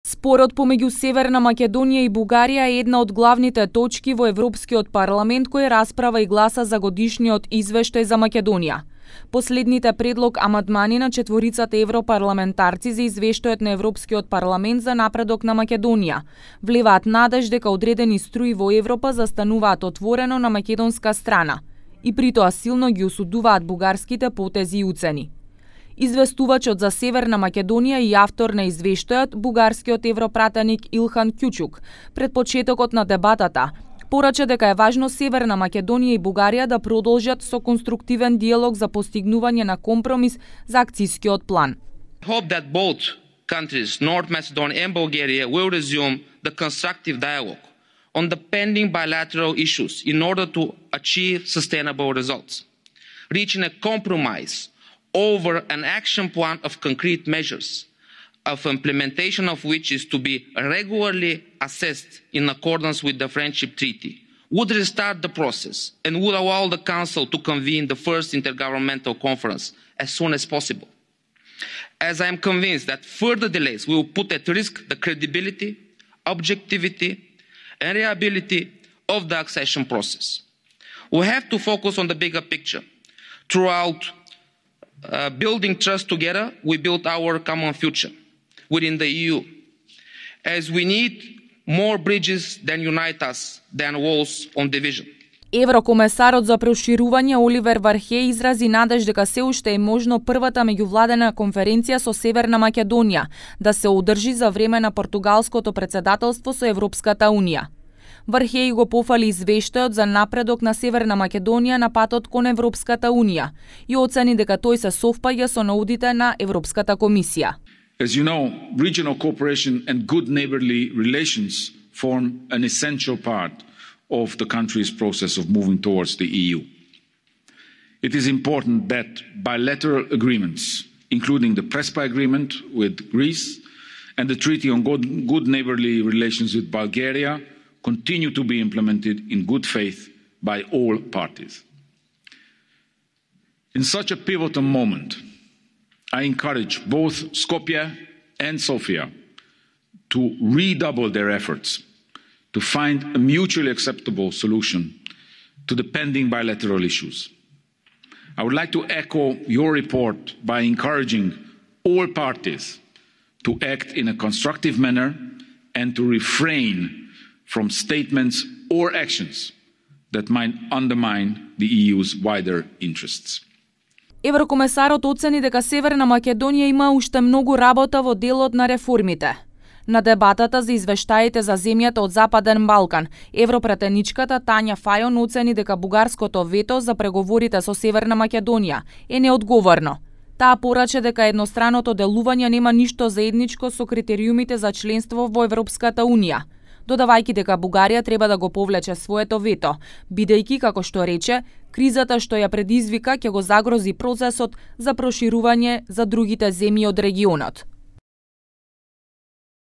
Спорот помеѓу Северна Македонија и Бугарија е една од главните точки во Европскиот парламент кој расправа и гласа за годишниот извештај за Македонија. Последните предлог амандмани на четворицата европарламентарци за извештајот на Европскиот парламент за напредок на Македонија влеваат надеж дека одредени струи во Европа застануваат отворено на македонска страна и притоа силно ги осудуваат бугарските потези и уцени. Известувачот за Северна Македонија и автор на извештајот, бугарскиот европратеник Илхан Кјучук, пред почетокот на дебатата, порача дека е важно Северна Македонија и Бугарија да продолжат со конструктивен диалог за постигнување на компромис за акцискиот план. Hope that both countries, North Macedonia and Bulgaria, will resume the constructive dialogue on the pending bilateral issues in order to achieve sustainable results. Reaching a compromise over an action plan of concrete measures, of implementation of which is to be regularly assessed in accordance with the Friendship Treaty, would restart the process and would allow the Council to convene the first intergovernmental conference as soon as possible. As I am convinced that further delays will put at risk the credibility, objectivity and reliability of the accession process. We have to focus on the bigger picture. Throughout building trust together, we build our common future within the EU, as we need more bridges that unite us than walls on division. Еврокомесарот за проширување Оливер Вархеј изрази надеж дека се уште е можно првата меѓувладена конференција со Северна Македонија да се одржи за време на португалското претседателство со Европската унија. Вархеј го пофали извештајот за напредок на Северна Македонија на патот кон Европската унија и оцени дека тој се совпаѓа со наудите на Европската комисија. As you know, regional cooperation and good neighbourly relations form an essential part of the country's process of moving towards the EU. It is important that bilateral agreements, including the Prespa agreement with Greece and the Treaty on Good Neighbourly Relations with Bulgaria, continue to be implemented in good faith by all parties. In such a pivotal moment, I encourage both Skopje and Sofia to redouble their efforts to find a mutually acceptable solution to the pending bilateral issues. I would like to echo your report by encouraging all parties to act in a constructive manner and to refrain from statements or actions that might undermine the EU's wider interests. Еврокомесарот оцени дека Северна Македонија има уште многу работа во делот на реформите. На дебатата за извештаите за земјата од Западен Балкан, европратеничката Тања Фајон оцени дека бугарското вето за преговорите со Северна Македонија е неодговорно. Таа порача дека едностраното делување нема ништо заедничко со критериумите за членство во Европската унија, додавајќи дека Бугарија треба да го повлече своето вето, бидејќи, како што рече, кризата што ја предизвика ќе го загрози процесот за проширување за другите земји од регионот.